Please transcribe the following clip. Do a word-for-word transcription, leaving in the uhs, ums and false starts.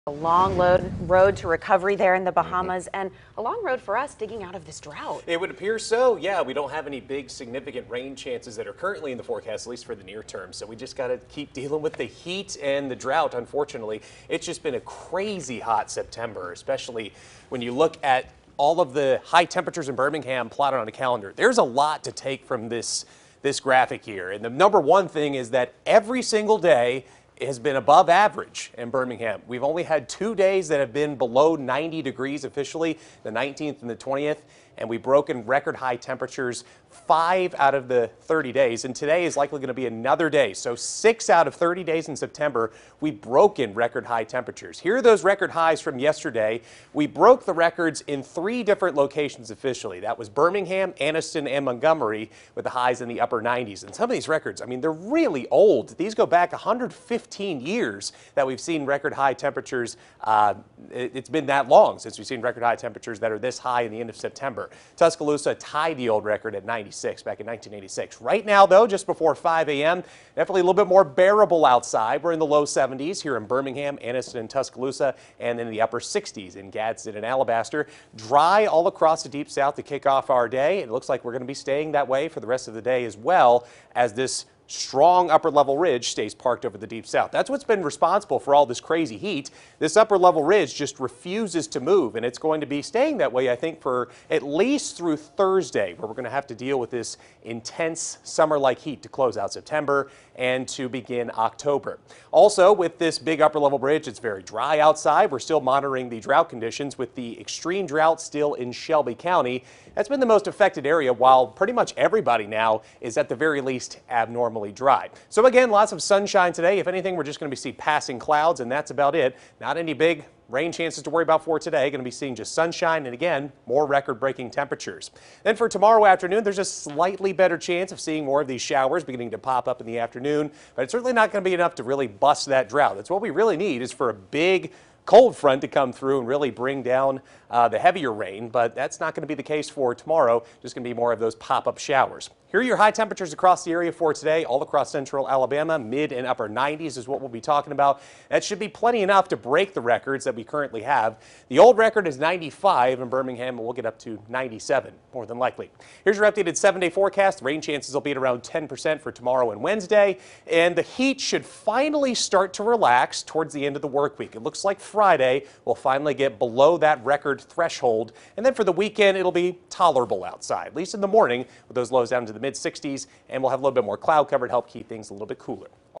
A long load, road to recovery there in the Bahamas, mm-hmm. and a long road for us digging out of this drought. It would appear so. Yeah, we don't have any big significant rain chances that are currently in the forecast, at least for the near term. So we just got to keep dealing with the heat and the drought, unfortunately. It's just been a crazy hot September, especially when you look at all of the high temperatures in Birmingham plotted on a calendar. There's a lot to take from this, this graphic here. And the number one thing is that every single day has been above average in Birmingham. We've only had two days that have been below ninety degrees officially, the nineteenth and the twentieth, and we've broken record high temperatures five out of the thirty days, and today is likely going to be another day. So six out of thirty days in September, we've broken record high temperatures. Here are those record highs from yesterday. We broke the records in three different locations officially. That was Birmingham, Anniston, and Montgomery, with the highs in the upper nineties. And some of these records, I mean, they're really old. These go back one hundred fifteen years that we've seen record high temperatures. Uh, it, it's been that long since we've seen record high temperatures that are this high in the end of September. Tuscaloosa tied the old record at ninety-six back in nineteen eighty-six. Right now, though, just before five A M, definitely a little bit more bearable outside. We're in the low seventies here in Birmingham, Anniston, and Tuscaloosa, and in the upper sixties in Gadsden and Alabaster. Dry all across the Deep South to kick off our day. It looks like we're going to be staying that way for the rest of the day as well, as this strong upper level ridge stays parked over the Deep South. That's what's been responsible for all this crazy heat. This upper level ridge just refuses to move, and it's going to be staying that way, I think, for at least through Thursday, where we're going to have to deal with this intense summer-like heat to close out September and to begin October. Also, with this big upper level bridge, it's very dry outside. We're still monitoring the drought conditions with the extreme drought still in Shelby County. That's been the most affected area, while pretty much everybody now is at the very least abnormally dry. So again, lots of sunshine today. If anything, we're just going to be seeing passing clouds, and that's about it. Not any big rain chances to worry about for today. Going to be seeing just sunshine and, again, more record-breaking temperatures. Then for tomorrow afternoon, there's a slightly better chance of seeing more of these showers beginning to pop up in the afternoon, but it's certainly not going to be enough to really bust that drought. That's what we really need, is for a big cold front to come through and really bring down uh, the heavier rain, but that's not going to be the case for tomorrow. Just going to be more of those pop-up showers. Here are your high temperatures across the area for today. All across central Alabama, mid and upper nineties is what we'll be talking about. That should be plenty enough to break the records that we currently have. The old record is ninety-five in Birmingham, and we'll get up to ninety-seven, more than likely. Here's your updated seven-day forecast. Rain chances will be at around ten percent for tomorrow and Wednesday, and the heat should finally start to relax towards the end of the work week. It looks like Friday will finally get below that record threshold, and then for the weekend, it'll be tolerable outside, at least in the morning, with those lows down to the mid sixties, and we'll have a little bit more cloud cover to help keep things a little bit cooler.